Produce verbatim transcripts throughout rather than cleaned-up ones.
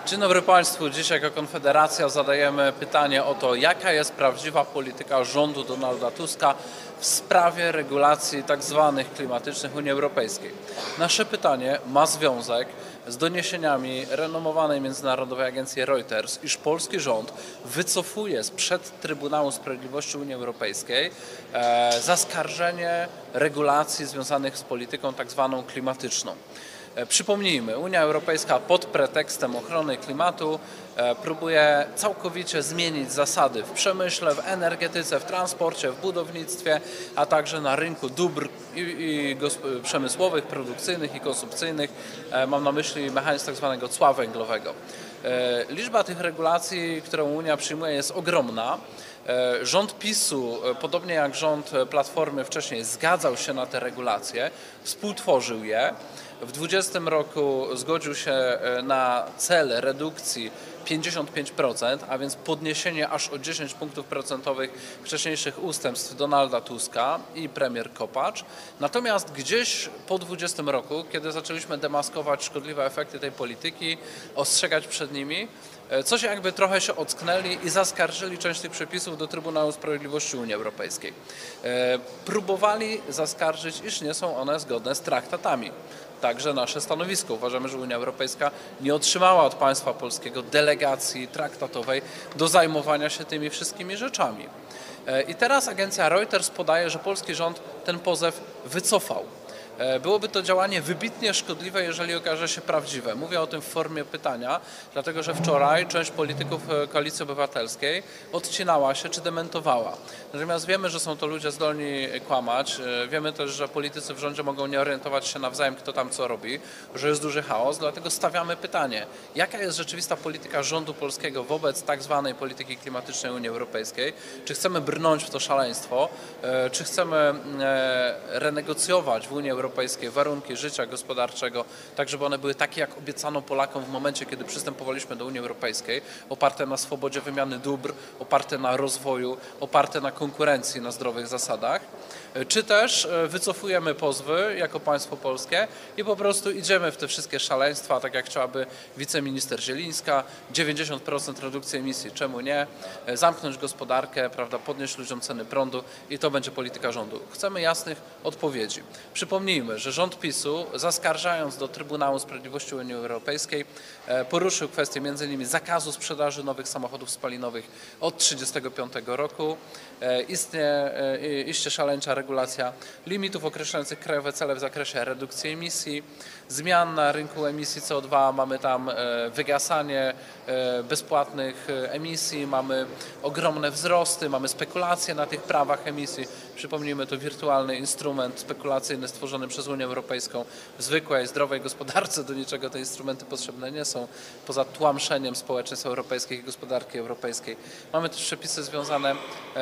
Dzień dobry Państwu. Dzisiaj jako Konfederacja zadajemy pytanie o to, jaka jest prawdziwa polityka rządu Donalda Tuska w sprawie regulacji tzw. klimatycznych Unii Europejskiej. Nasze pytanie ma związek z doniesieniami renomowanej międzynarodowej agencji Reuters, iż polski rząd wycofuje sprzed Trybunału Sprawiedliwości Unii Europejskiej e, zaskarżenie regulacji związanych z polityką tzw. klimatyczną. Przypomnijmy, Unia Europejska pod pretekstem ochrony klimatu próbuje całkowicie zmienić zasady w przemyśle, w energetyce, w transporcie, w budownictwie, a także na rynku dóbr i, i przemysłowych, produkcyjnych i konsumpcyjnych. Mam na myśli mechanizm tak zwanego cła węglowego. Liczba tych regulacji, którą Unia przyjmuje, jest ogromna. Rząd PiSu, podobnie jak rząd Platformy wcześniej, zgadzał się na te regulacje, współtworzył je. W dwudziestym roku zgodził się na cel redukcji pięćdziesiąt pięć procent, a więc podniesienie aż o dziesięć punktów procentowych wcześniejszych ustępstw Donalda Tuska i premier Kopacz. Natomiast gdzieś po dwudziestym roku, kiedy zaczęliśmy demaskować szkodliwe efekty tej polityki, ostrzegać przed nimi, coś jakby trochę się ocknęli i zaskarżyli część tych przepisów do Trybunału Sprawiedliwości Unii Europejskiej. Próbowali zaskarżyć, iż nie są one zgodne z traktatami. Także nasze stanowisko. Uważamy, że Unia Europejska nie otrzymała od państwa polskiego delegacji traktatowej do zajmowania się tymi wszystkimi rzeczami. I teraz agencja Reuters podaje, że polski rząd ten pozew wycofał. Byłoby to działanie wybitnie szkodliwe, jeżeli okaże się prawdziwe. Mówię o tym w formie pytania, dlatego że wczoraj część polityków Koalicji Obywatelskiej odcinała się czy dementowała. Natomiast wiemy, że są to ludzie zdolni kłamać. Wiemy też, że politycy w rządzie mogą nie orientować się nawzajem, kto tam co robi, że jest duży chaos. Dlatego stawiamy pytanie, jaka jest rzeczywista polityka rządu polskiego wobec tak zwanej polityki klimatycznej Unii Europejskiej? Czy chcemy brnąć w to szaleństwo? Czy chcemy renegocjować w Unii Europejskiej warunki życia gospodarczego, tak żeby one były takie, jak obiecano Polakom w momencie, kiedy przystępowaliśmy do Unii Europejskiej, oparte na swobodzie wymiany dóbr, oparte na rozwoju, oparte na konkurencji, na zdrowych zasadach, czy też wycofujemy pozwy jako państwo polskie i po prostu idziemy w te wszystkie szaleństwa, tak jak chciałaby wiceminister Zielińska, dziewięćdziesiąt procent redukcji emisji, czemu nie, zamknąć gospodarkę, prawda, podnieść ludziom ceny prądu i to będzie polityka rządu. Chcemy jasnych odpowiedzi. Przypomnijmy, że rząd PiSu, zaskarżając do Trybunału Sprawiedliwości Unii Europejskiej, poruszył kwestię między innymi zakazu sprzedaży nowych samochodów spalinowych od trzydziestego piątego roku. Istnieje iście szaleńcza regulacja limitów określających krajowe cele w zakresie redukcji emisji, zmian na rynku emisji C O dwa, mamy tam wygasanie bezpłatnych emisji, mamy ogromne wzrosty, mamy spekulacje na tych prawach emisji. Przypomnijmy, to wirtualny instrument spekulacyjny stworzony przez Unię Europejską w zwykłej, zdrowej gospodarce. Do niczego te instrumenty potrzebne nie są, poza tłamszeniem społeczeństw europejskich i gospodarki europejskiej. Mamy też przepisy związane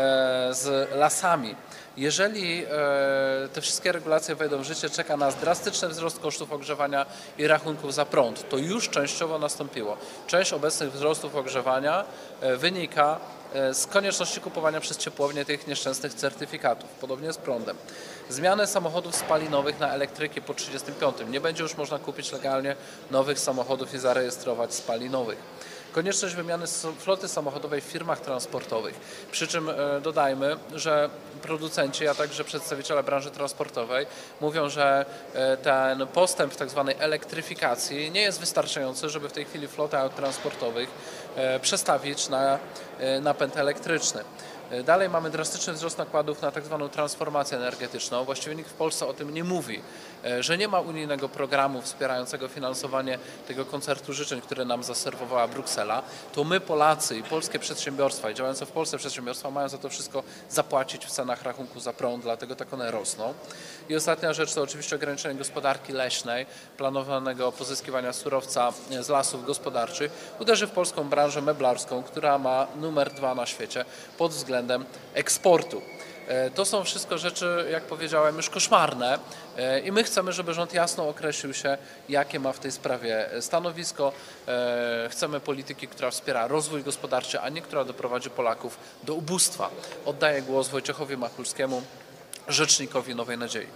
z lasami. Jeżeli te wszystkie regulacje wejdą w życie, czeka nas drastyczny wzrost kosztów ogrzewania i rachunków za prąd. To już częściowo nastąpiło. Część obecnych wzrostów ogrzewania wynika z konieczności kupowania przez ciepłownie tych nieszczęsnych certyfikatów. Podobnie z prądem. Zmiany samochodów spalinowych na elektryki po trzydziestym piątym. Nie będzie już można kupić legalnie nowych samochodów i zarejestrować spalinowych. Konieczność wymiany floty samochodowej w firmach transportowych. Przy czym dodajmy, że producenci, a także przedstawiciele branży transportowej mówią, że ten postęp w tak zwanej elektryfikacji nie jest wystarczający, żeby w tej chwili flotę aut transportowych przestawić na napęd elektryczny. Dalej mamy drastyczny wzrost nakładów na tak zwaną transformację energetyczną. Właściwie nikt w Polsce o tym nie mówi, że nie ma unijnego programu wspierającego finansowanie tego koncertu życzeń, które nam zaserwowała Bruksela. To my, Polacy i polskie przedsiębiorstwa i działające w Polsce przedsiębiorstwa mają za to wszystko zapłacić w cenach rachunku za prąd, dlatego tak one rosną. I ostatnia rzecz to oczywiście ograniczenie gospodarki leśnej, planowanego pozyskiwania surowca z lasów gospodarczych. Uderzy w polską branżę meblarską, która ma numer dwa na świecie pod względem eksportu. To są wszystko rzeczy, jak powiedziałem, już koszmarne i my chcemy, żeby rząd jasno określił się, jakie ma w tej sprawie stanowisko. Chcemy polityki, która wspiera rozwój gospodarczy, a nie która doprowadzi Polaków do ubóstwa. Oddaję głos Wojciechowi Machulskiemu, rzecznikowi Nowej Nadziei.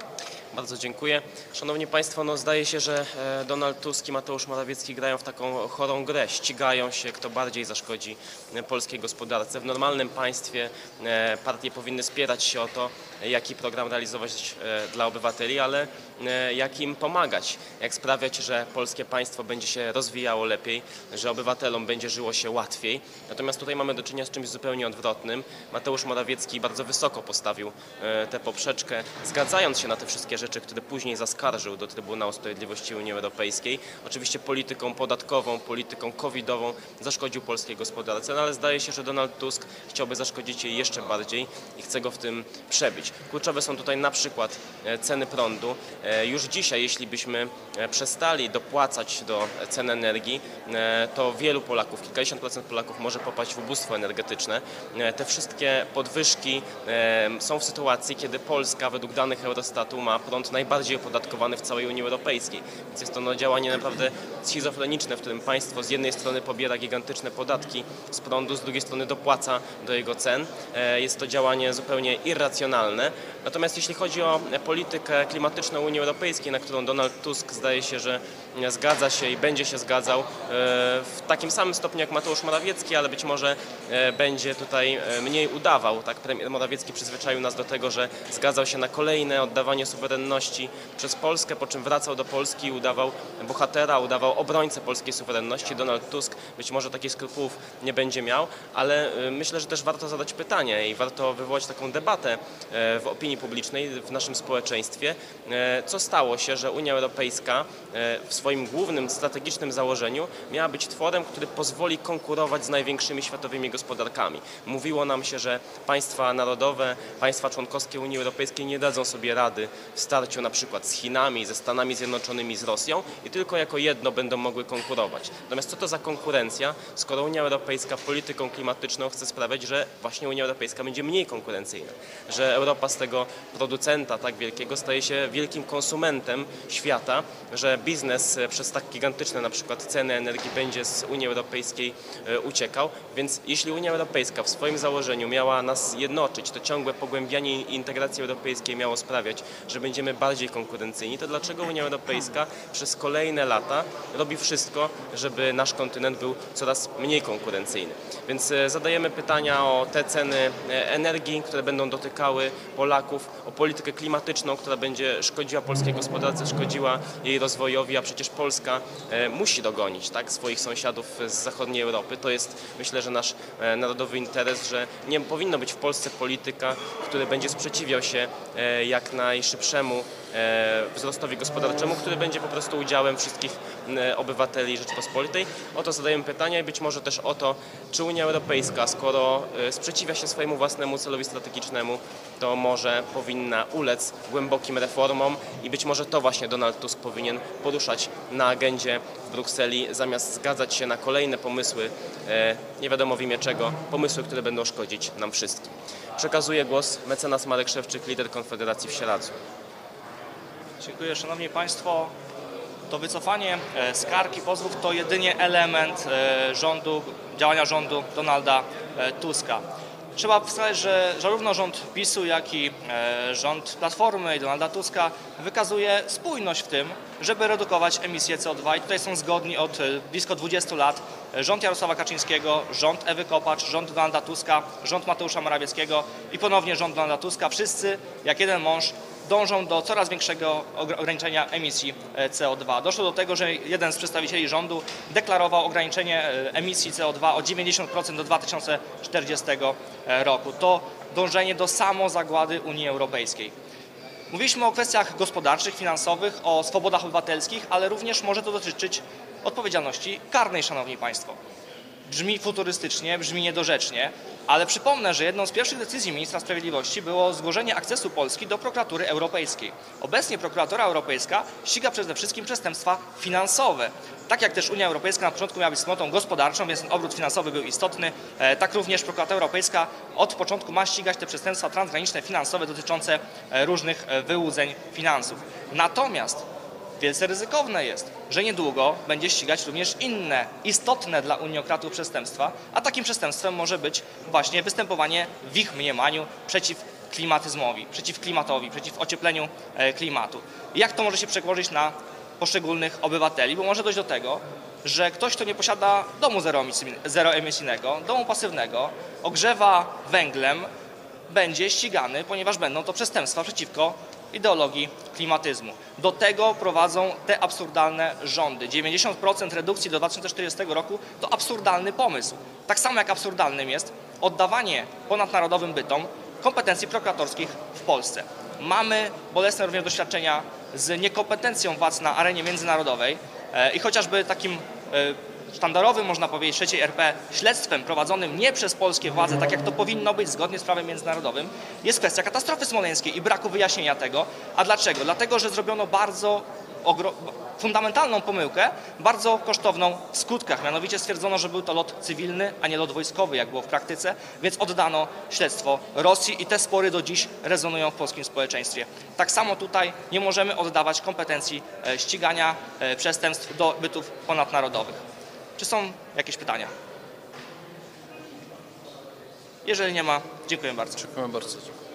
Bardzo dziękuję. Szanowni Państwo, no zdaje się, że Donald Tusk i Mateusz Morawiecki grają w taką chorą grę, ścigają się, kto bardziej zaszkodzi polskiej gospodarce. W normalnym państwie partie powinny spierać się o to, jaki program realizować dla obywateli, ale jak im pomagać, jak sprawiać, że polskie państwo będzie się rozwijało lepiej, że obywatelom będzie żyło się łatwiej. Natomiast tutaj mamy do czynienia z czymś zupełnie odwrotnym. Mateusz Morawiecki bardzo wysoko postawił tę poprzeczkę, zgadzając się na te wszystkie rzeczy, które później zaskarżył do Trybunału Sprawiedliwości Unii Europejskiej. Oczywiście polityką podatkową, polityką covidową zaszkodził polskiej gospodarce, no ale zdaje się, że Donald Tusk chciałby zaszkodzić jej jeszcze bardziej i chce go w tym przebić. Kluczowe są tutaj na przykład ceny prądu. Już dzisiaj, jeśli byśmy przestali dopłacać do cen energii, to wielu Polaków, kilkadziesiąt procent Polaków może popaść w ubóstwo energetyczne. Te wszystkie podwyżki są w sytuacji, kiedy Polska według danych Eurostatu ma prąd najbardziej opodatkowany w całej Unii Europejskiej. Więc jest to no, działanie naprawdę schizofreniczne, w którym państwo z jednej strony pobiera gigantyczne podatki z prądu, z drugiej strony dopłaca do jego cen. Jest to działanie zupełnie irracjonalne. Natomiast jeśli chodzi o politykę klimatyczną Unii Europejskiej, na którą Donald Tusk zdaje się, że zgadza się i będzie się zgadzał w takim samym stopniu jak Mateusz Morawiecki, ale być może będzie tutaj mniej udawał. Tak, premier Morawiecki przyzwyczaił nas do tego, że zgadzał się na kolejne oddawanie suwerenności przez Polskę, po czym wracał do Polski i udawał bohatera, udawał obrońcę polskiej suwerenności. Donald Tusk być może takich skrupułów nie będzie miał, ale myślę, że też warto zadać pytanie i warto wywołać taką debatę w opinii publicznej, w naszym społeczeństwie. Co stało się, że Unia Europejska w swoim głównym strategicznym założeniu miała być tworem, który pozwoli konkurować z największymi światowymi gospodarkami. Mówiło nam się, że państwa narodowe, państwa członkowskie Unii Europejskiej nie dadzą sobie rady w starciu na przykład z Chinami, ze Stanami Zjednoczonymi, z Rosją i tylko jako jedno będą mogły konkurować. Natomiast co to za konkurencja, skoro Unia Europejska polityką klimatyczną chce sprawiać, że właśnie Unia Europejska będzie mniej konkurencyjna, że Europa z tego producenta tak wielkiego staje się wielkim konsumentem świata, że biznes przez tak gigantyczne na przykład ceny energii będzie z Unii Europejskiej uciekał. Więc jeśli Unia Europejska w swoim założeniu miała nas jednoczyć, to ciągłe pogłębianie integracji europejskiej miało sprawiać, że będziemy bardziej konkurencyjni, to dlaczego Unia Europejska przez kolejne lata robi wszystko, żeby nasz kontynent był coraz mniej konkurencyjny? Więc zadajemy pytania o te ceny energii, które będą dotykały Polaków, o politykę klimatyczną, która będzie szkodziła polskiej gospodarce, szkodziła jej rozwojowi, a przecież Polska musi dogonić tak, swoich sąsiadów z zachodniej Europy. To jest, myślę, że nasz narodowy interes, że nie powinno być w Polsce polityka, który będzie sprzeciwiał się jak najszybszemu wzrostowi gospodarczemu, który będzie po prostu udziałem wszystkich obywateli Rzeczypospolitej. O to zadajemy pytania i być może też o to, czy Unia Europejska, skoro sprzeciwia się swojemu własnemu celowi strategicznemu, to może powinna ulec głębokim reformom i być może to właśnie Donald Tusk powinien poruszać na agendzie w Brukseli, zamiast zgadzać się na kolejne pomysły, nie wiadomo w imię czego, pomysły, które będą szkodzić nam wszystkim. Przekazuję głos mecenas Marek Szewczyk, lider Konfederacji w Sieradzu. Dziękuję. Szanowni Państwo, to wycofanie skarg i pozwów to jedynie element rządu, działania rządu Donalda Tuska. Trzeba wskazać, że zarówno rząd PiSu, jak i rząd Platformy i Donalda Tuska wykazuje spójność w tym, żeby redukować emisję C O dwa i tutaj są zgodni od blisko dwudziestu lat rząd Jarosława Kaczyńskiego, rząd Ewy Kopacz, rząd Donalda Tuska, rząd Mateusza Morawieckiego i ponownie rząd Donalda Tuska. Wszyscy jak jeden mąż dążą do coraz większego ograniczenia emisji C O dwa. Doszło do tego, że jeden z przedstawicieli rządu deklarował ograniczenie emisji C O dwa o dziewięćdziesiąt procent do dwa tysiące czterdziestego roku. To dążenie do samozagłady Unii Europejskiej. Mówiliśmy o kwestiach gospodarczych, finansowych, o swobodach obywatelskich, ale również może to dotyczyć odpowiedzialności karnej, Szanowni Państwo. Brzmi futurystycznie, brzmi niedorzecznie, ale przypomnę, że jedną z pierwszych decyzji ministra sprawiedliwości było zgłoszenie akcesu Polski do prokuratury europejskiej. Obecnie prokuratura europejska ściga przede wszystkim przestępstwa finansowe. Tak jak też Unia Europejska na początku miała być wspólnotą gospodarczą, więc ten obrót finansowy był istotny, tak również prokuratura europejska od początku ma ścigać te przestępstwa transgraniczne finansowe dotyczące różnych wyłudzeń finansów. Natomiast wielce ryzykowne jest, że niedługo będzie ścigać również inne, istotne dla uniokratów przestępstwa, a takim przestępstwem może być właśnie występowanie w ich mniemaniu przeciw klimatyzmowi, przeciw klimatowi, przeciw ociepleniu e, klimatu. Jak to może się przełożyć na poszczególnych obywateli? Bo może dojść do tego, że ktoś, kto nie posiada domu zeroemisyjnego, domu pasywnego, ogrzewa węglem, będzie ścigany, ponieważ będą to przestępstwa przeciwko ideologii klimatyzmu. Do tego prowadzą te absurdalne rządy. dziewięćdziesiąt procent redukcji do dwa tysiące czterdziestego roku to absurdalny pomysł. Tak samo jak absurdalnym jest oddawanie ponadnarodowym bytom kompetencji prokuratorskich w Polsce. Mamy bolesne również doświadczenia z niekompetencją władz na arenie międzynarodowej i chociażby takim sztandarowym, można powiedzieć, trzeciej R P śledztwem prowadzonym nie przez polskie władze, tak jak to powinno być zgodnie z prawem międzynarodowym, jest kwestia katastrofy smoleńskiej i braku wyjaśnienia tego. A dlaczego? Dlatego, że zrobiono bardzo fundamentalną pomyłkę, bardzo kosztowną w skutkach. Mianowicie stwierdzono, że był to lot cywilny, a nie lot wojskowy, jak było w praktyce, więc oddano śledztwo Rosji i te spory do dziś rezonują w polskim społeczeństwie. Tak samo tutaj nie możemy oddawać kompetencji ścigania przestępstw do bytów ponadnarodowych. Czy są jakieś pytania? Jeżeli nie ma, dziękuję bardzo. Dziękuję bardzo.